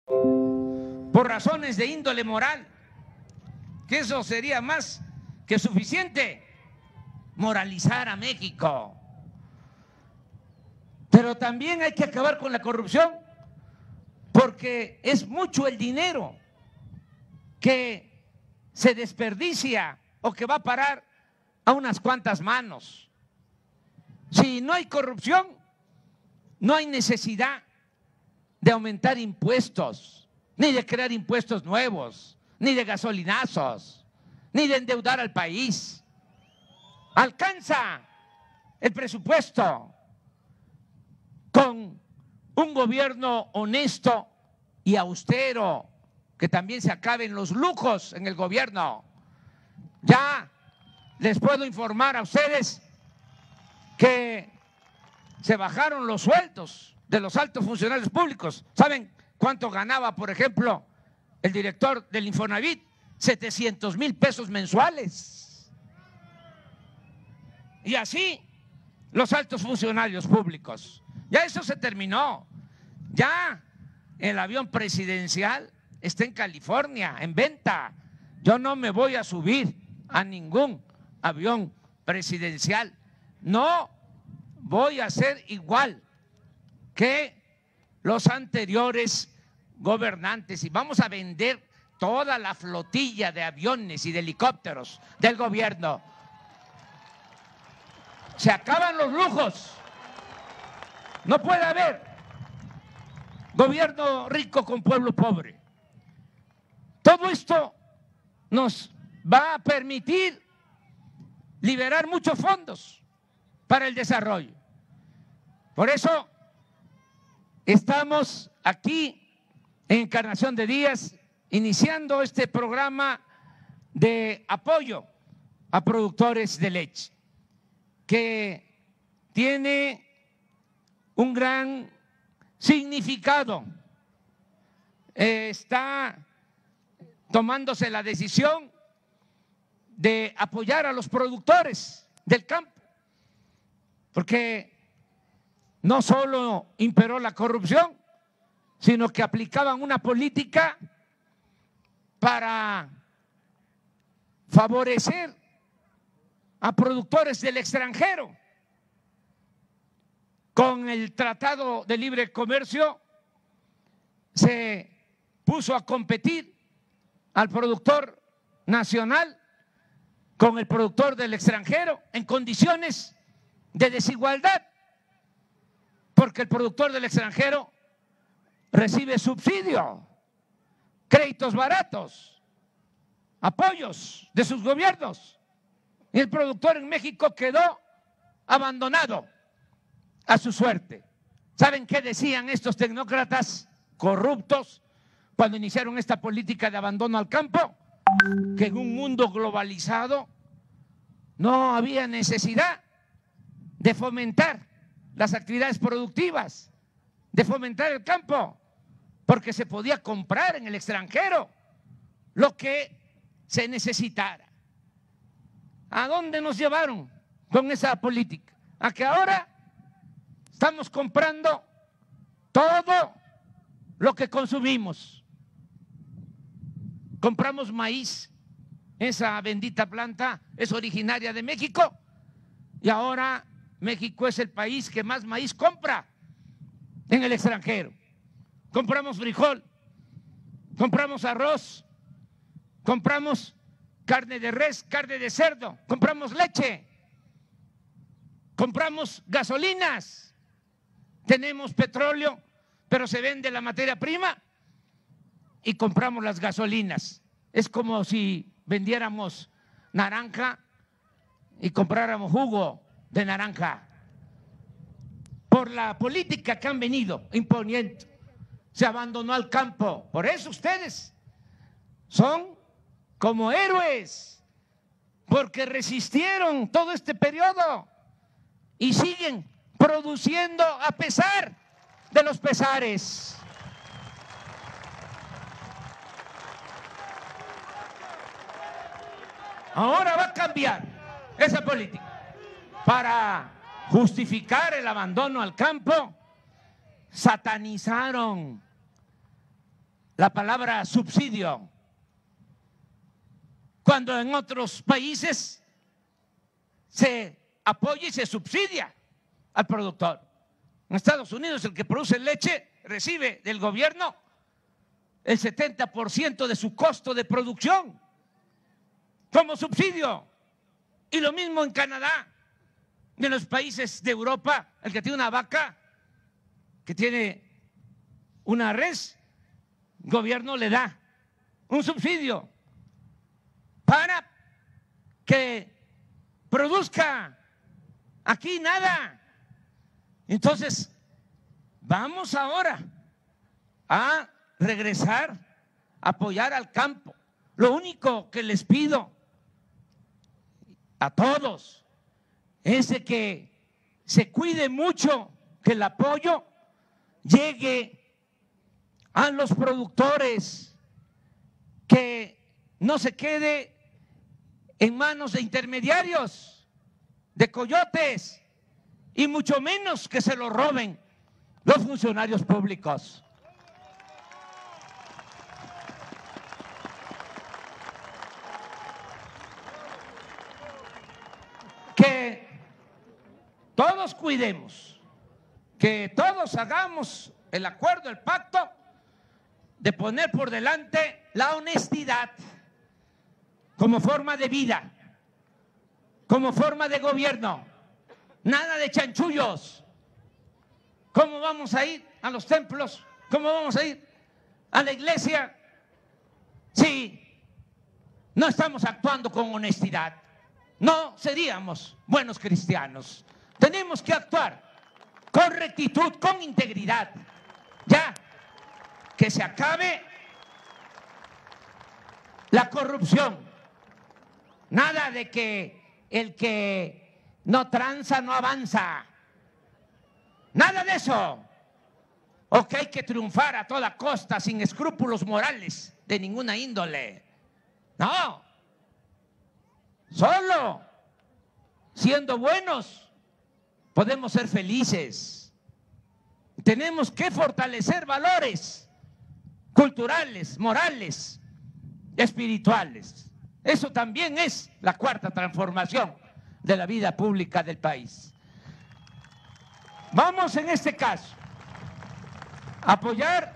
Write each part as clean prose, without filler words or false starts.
por razones de índole moral, que eso sería más que suficiente, moralizar a México. Pero también hay que acabar con la corrupción, porque es mucho el dinero que se desperdicia o que va a parar a unas cuantas manos. Si no hay corrupción, no hay necesidad de aumentar impuestos, ni de crear impuestos nuevos, ni de gasolinazos, ni de endeudar al país. Alcanza el presupuesto con un gobierno honesto y austero, que también se acaben los lujos en el gobierno. Ya les puedo informar a ustedes que se bajaron los sueldos de los altos funcionarios públicos. ¿Saben cuánto ganaba, por ejemplo, el director del Infonavit? 700,000 pesos mensuales. Y así los altos funcionarios públicos. Ya eso se terminó. Ya el avión presidencial está en California, en venta. Yo no me voy a subir a ningún avión presidencial. No voy a ser igual que los anteriores gobernantes y vamos a vender toda la flotilla de aviones y de helicópteros del gobierno. Se acaban los lujos. No puede haber gobierno rico con pueblo pobre. Todo esto nos va a permitir liberar muchos fondos para el desarrollo. Por eso estamos aquí en Encarnación de Díaz iniciando este programa de apoyo a productores de leche, que tiene un gran significado. Está tomándose la decisión de apoyar a los productores del campo, porque no solo imperó la corrupción, sino que aplicaban una política para favorecer a productores del extranjero. Con el Tratado de Libre Comercio se puso a competir al productor nacional con el productor del extranjero en condiciones de desigualdad, porque el productor del extranjero recibe subsidio, créditos baratos, apoyos de sus gobiernos, y el productor en México quedó abandonado a su suerte. ¿Saben qué decían estos tecnócratas corruptos cuando iniciaron esta política de abandono al campo? Que en un mundo globalizado no había necesidad de fomentar las actividades productivas, de fomentar el campo, porque se podía comprar en el extranjero lo que se necesitara. ¿A dónde nos llevaron con esa política? A que ahora estamos comprando todo lo que consumimos. Compramos maíz, esa bendita planta es originaria de México, y ahora México es el país que más maíz compra en el extranjero. Compramos frijol, compramos arroz, compramos carne de res, carne de cerdo, compramos leche, compramos gasolinas, tenemos petróleo, pero se vende la materia prima y compramos las gasolinas. Es como si vendiéramos naranja y compráramos jugo de naranja. Por la política que han venido imponiendo, se abandonó al campo. Por eso ustedes son como héroes, porque resistieron todo este periodo y siguen produciendo a pesar de los pesares. Ahora va a cambiar esa política para justificar el abandono al campo. Satanizaron la palabra subsidio, cuando en otros países se apoya y se subsidia al productor. En Estados Unidos, el que produce leche recibe del gobierno el 70% de su costo de producción como subsidio. Y lo mismo en Canadá. Y en los países de Europa, el que tiene una vaca, que tiene una res, el gobierno le da un subsidio para que produzca aquí nada. Entonces, vamos ahora a regresar, a apoyar al campo. Lo único que les pido a todos es de que se cuide mucho que el apoyo llegue a los productores, que no se quede en manos de intermediarios, de coyotes, y mucho menos que se lo roben los funcionarios públicos. Que todos cuidemos, que todos hagamos el acuerdo, el pacto de poner por delante la honestidad como forma de vida, como forma de gobierno. Nada de chanchullos. ¿Cómo vamos a ir a los templos? ¿Cómo vamos a ir a la iglesia si no estamos actuando con honestidad? No seríamos buenos cristianos. Tenemos que actuar con rectitud, con integridad. Ya, que se acabe la corrupción. Nada de que el que no tranza no avanza. Nada de eso. O que hay que triunfar a toda costa sin escrúpulos morales de ninguna índole. No. Solo siendo buenos podemos ser felices. Tenemos que fortalecer valores culturales, morales, espirituales. Eso también es la cuarta transformación de la vida pública del país. Vamos en este caso a apoyar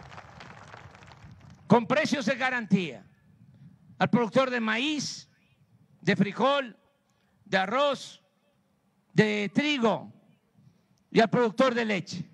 con precios de garantía al productor de maíz, de frijol, de arroz, de trigo y al productor de leche.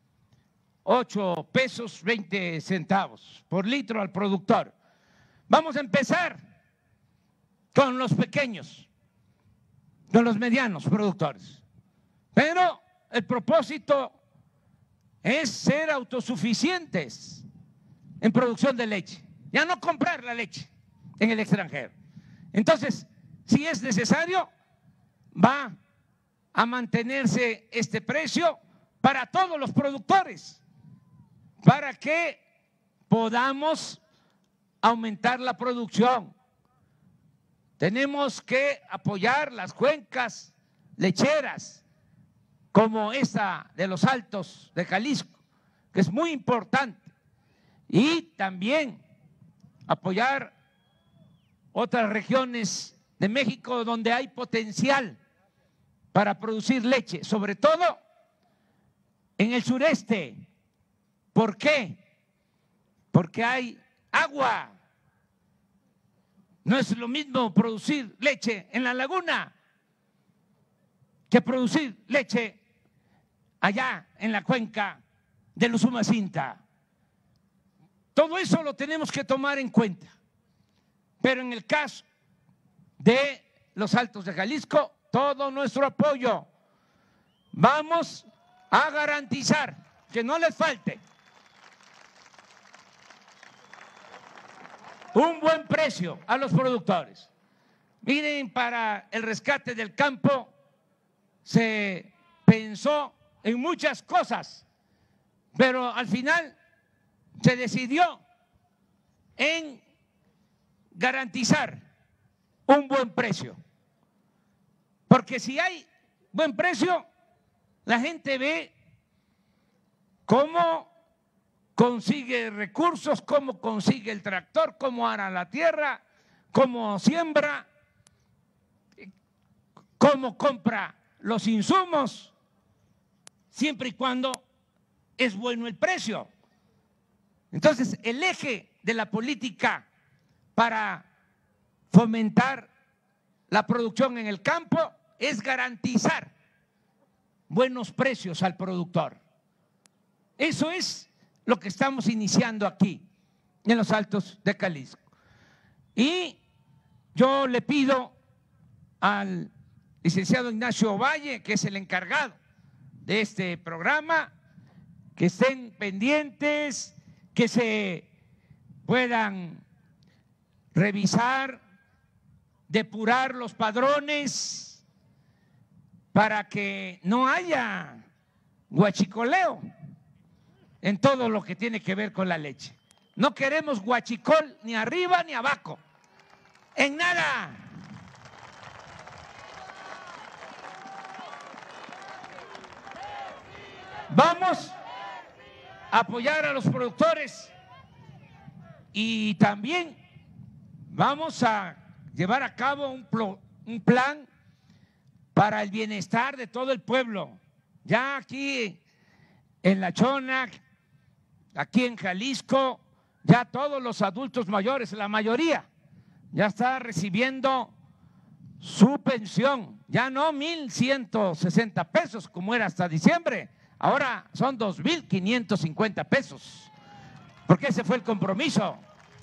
8 pesos 20 centavos por litro al productor. Vamos a empezar con los pequeños, con los medianos productores. Pero el propósito es ser autosuficientes en producción de leche, ya no comprar la leche en el extranjero. Entonces, si es necesario, va a mantenerse este precio para todos los productores, para que podamos aumentar la producción. Tenemos que apoyar las cuencas lecheras, como esta de los Altos de Jalisco, que es muy importante, y también apoyar otras regiones de México donde hay potencial para producir leche, sobre todo en el sureste. ¿Por qué? Porque hay agua. No es lo mismo producir leche en la laguna que producir leche allá en la cuenca del Usumacinta. Todo eso lo tenemos que tomar en cuenta. Pero en el caso de los Altos de Jalisco, todo nuestro apoyo. Vamos a garantizar que no les falte un buen precio a los productores. Miren, para el rescate del campo se pensó en muchas cosas, pero al final se decidió en garantizar un buen precio. Porque si hay buen precio, la gente ve cómo consigue recursos, cómo consigue el tractor, cómo ara la tierra, cómo siembra, cómo compra los insumos, siempre y cuando es bueno el precio. Entonces, el eje de la política para fomentar la producción en el campo es garantizar buenos precios al productor. Eso es lo que estamos iniciando aquí en los Altos de Jalisco. Y yo le pido al licenciado Ignacio Valle, que es el encargado de este programa, que estén pendientes, que se puedan revisar, depurar los padrones para que no haya huachicoleo en todo lo que tiene que ver con la leche. No queremos huachicol ni arriba ni abajo, en nada. Vamos a apoyar a los productores y también vamos a llevar a cabo un plan para el bienestar de todo el pueblo. Ya aquí en La Chona, aquí en Jalisco, ya todos los adultos mayores, la mayoría, ya está recibiendo su pensión. Ya no 1,160 pesos como era hasta diciembre, ahora son 2,550 pesos, porque ese fue el compromiso.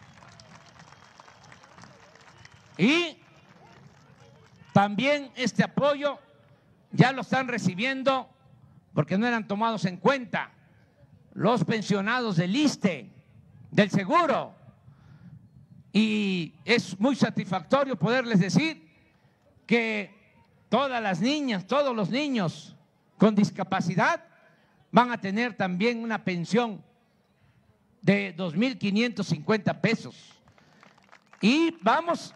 Y también este apoyo ya lo están recibiendo, porque no eran tomados en cuenta, los pensionados del ISSSTE, del seguro. Y es muy satisfactorio poderles decir que todas las niñas, todos los niños con discapacidad van a tener también una pensión de 2,550 pesos. Y vamos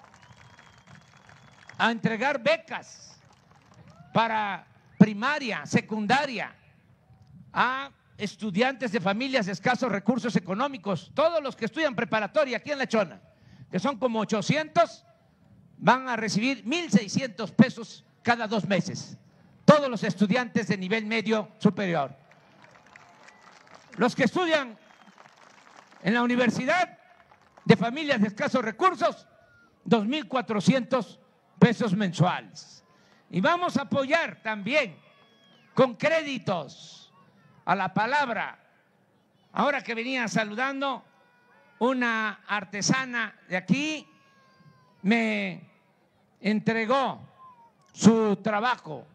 a entregar becas para primaria, secundaria, a estudiantes de familias de escasos recursos económicos. Todos los que estudian preparatoria aquí en La Chona, que son como 800, van a recibir 1,600 pesos cada 2 meses. Todos los estudiantes de nivel medio superior. Los que estudian en la universidad de familias de escasos recursos, 2,400 pesos mensuales. Y vamos a apoyar también con créditos a la palabra. Ahora que venía saludando, una artesana de aquí me entregó su trabajo,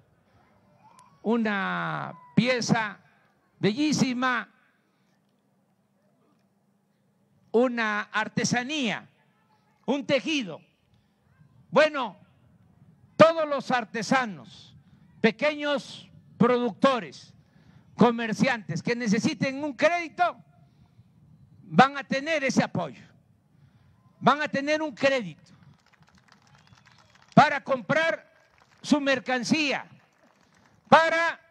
una pieza bellísima, una artesanía, un tejido. Bueno, todos los artesanos, pequeños productores, comerciantes que necesiten un crédito, van a tener ese apoyo, van a tener un crédito para comprar su mercancía, para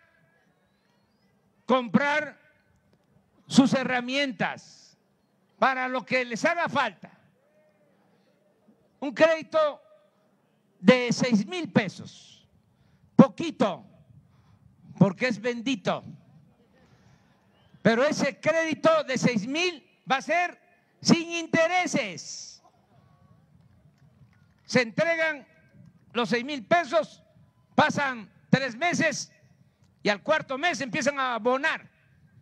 comprar sus herramientas, para lo que les haga falta. Un crédito de 6,000 pesos, poquito, porque es bendito, pero ese crédito de 6,000 va a ser sin intereses. Se entregan los 6,000 pesos, pasan 3 meses y al cuarto mes empiezan a abonar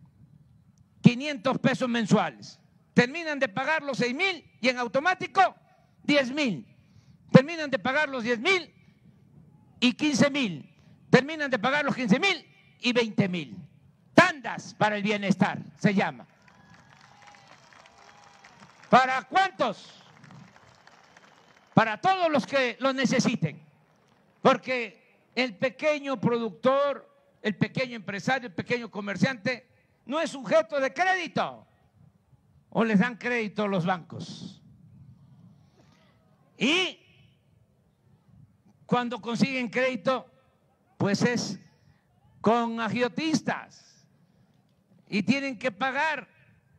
500 pesos mensuales. Terminan de pagar los 6,000 y en automático 10,000. Terminan de pagar los 10,000 y 15,000. Terminan de pagar los 15,000 y 20,000. Tandas para el bienestar se llama. ¿Para cuántos? Para todos los que lo necesiten. Porque el pequeño productor, el pequeño empresario, el pequeño comerciante no es sujeto de crédito. ¿O les dan crédito los bancos? Y cuando consiguen crédito, pues es con agiotistas y tienen que pagar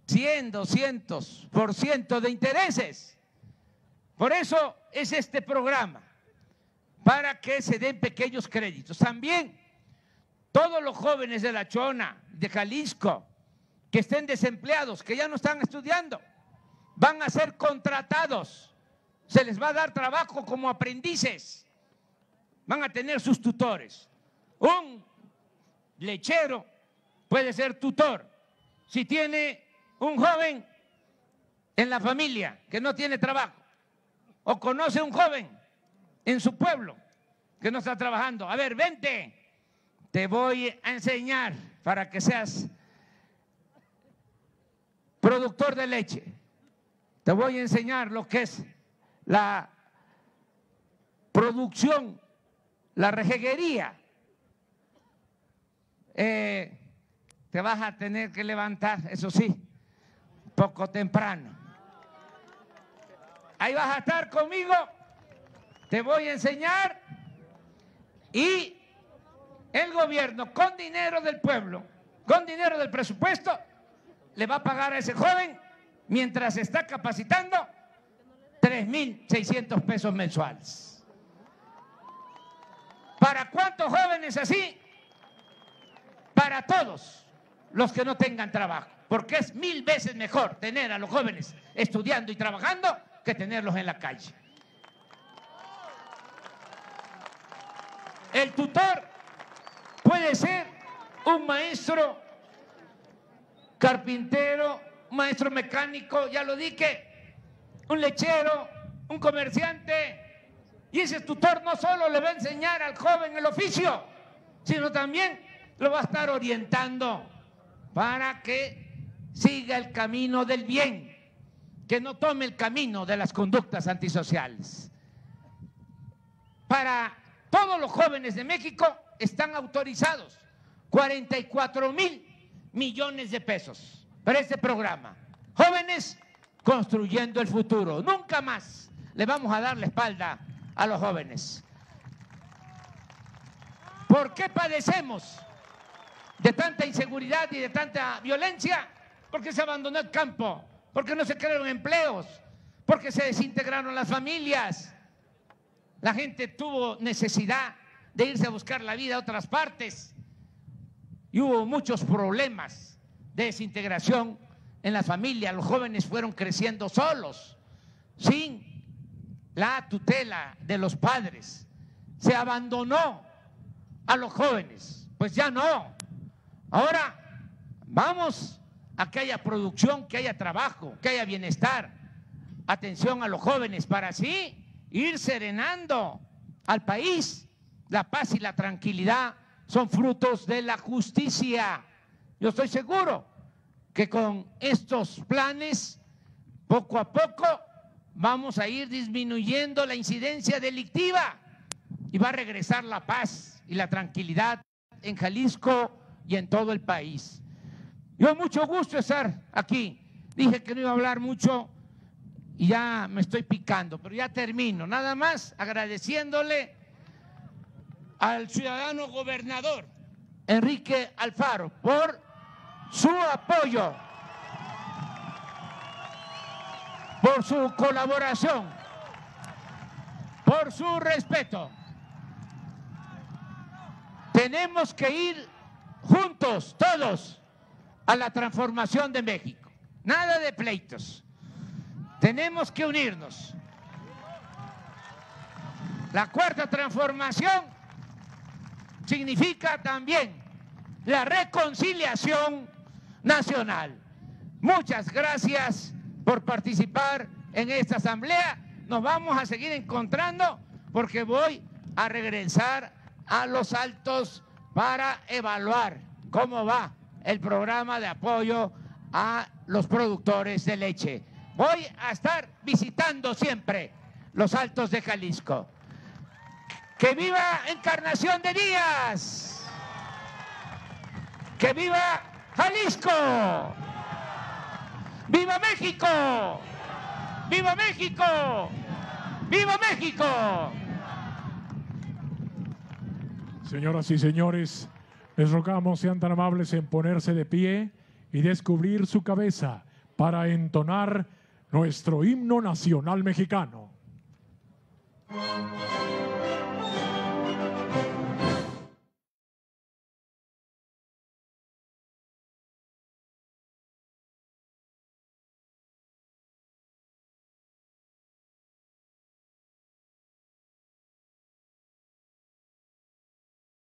100, 200% de intereses. Por eso es este programa, para que se den pequeños créditos. También todos los jóvenes de La Chona, de Jalisco, que estén desempleados, que ya no están estudiando, van a ser contratados. Se les va a dar trabajo como aprendices. Van a tener sus tutores. Un lechero puede ser tutor si tiene un joven en la familia que no tiene trabajo, o conoce un joven en su pueblo que no está trabajando. A ver, vente, te voy a enseñar para que seas productor de leche. Te voy a enseñar lo que es la producción, la rejeguería. Te vas a tener que levantar, eso sí, poco temprano. Ahí vas a estar conmigo, te voy a enseñar, y el gobierno, con dinero del pueblo, con dinero del presupuesto, le va a pagar a ese joven, mientras se está capacitando, 3.600 pesos mensuales. ¿Para cuántos jóvenes así? Para todos los que no tengan trabajo, porque es 1000 veces mejor tener a los jóvenes estudiando y trabajando que tenerlos en la calle. El tutor puede ser un maestro carpintero, un maestro mecánico, ya lo dije, un lechero, un comerciante, y ese tutor no solo le va a enseñar al joven el oficio, sino también lo va a estar orientando para que siga el camino del bien, que no tome el camino de las conductas antisociales. Para todos los jóvenes de México están autorizados 44,000 millones de pesos para este programa. Jóvenes construyendo el futuro. Nunca más le vamos a dar la espalda a los jóvenes. ¿Por qué padecemos de tanta inseguridad y de tanta violencia? Porque se abandonó el campo, porque no se crearon empleos, porque se desintegraron las familias. La gente tuvo necesidad de irse a buscar la vida a otras partes y hubo muchos problemas de desintegración en las familias. Los jóvenes fueron creciendo solos, sin la tutela de los padres. Se abandonó a los jóvenes. Pues ya no. Ahora vamos a que haya producción, que haya trabajo, que haya bienestar. Atención a los jóvenes para así ir serenando al país. La paz y la tranquilidad son frutos de la justicia. Yo estoy seguro que con estos planes, poco a poco, vamos a ir disminuyendo la incidencia delictiva y va a regresar la paz y la tranquilidad en Jalisco y en todo el país. Yo mucho gusto estar aquí. Dije que no iba a hablar mucho y ya me estoy picando, pero ya termino. Nada más agradeciéndole al ciudadano gobernador Enrique Alfaro por su apoyo, por su colaboración, por su respeto. Tenemos que ir juntos, todos, a la transformación de México. Nada de pleitos. Tenemos que unirnos. La cuarta transformación significa también la reconciliación nacional. Muchas gracias por participar en esta asamblea. Nos vamos a seguir encontrando porque voy a regresar a Los Altos para evaluar cómo va el programa de apoyo a los productores de leche. Voy a estar visitando siempre Los Altos de Jalisco. ¡Que viva Encarnación de Díaz! ¡Que viva Jalisco! ¡Viva México! ¡Viva México! ¡Viva México! Señoras y señores, les rogamos sean tan amables en ponerse de pie y descubrir su cabeza para entonar nuestro himno nacional mexicano.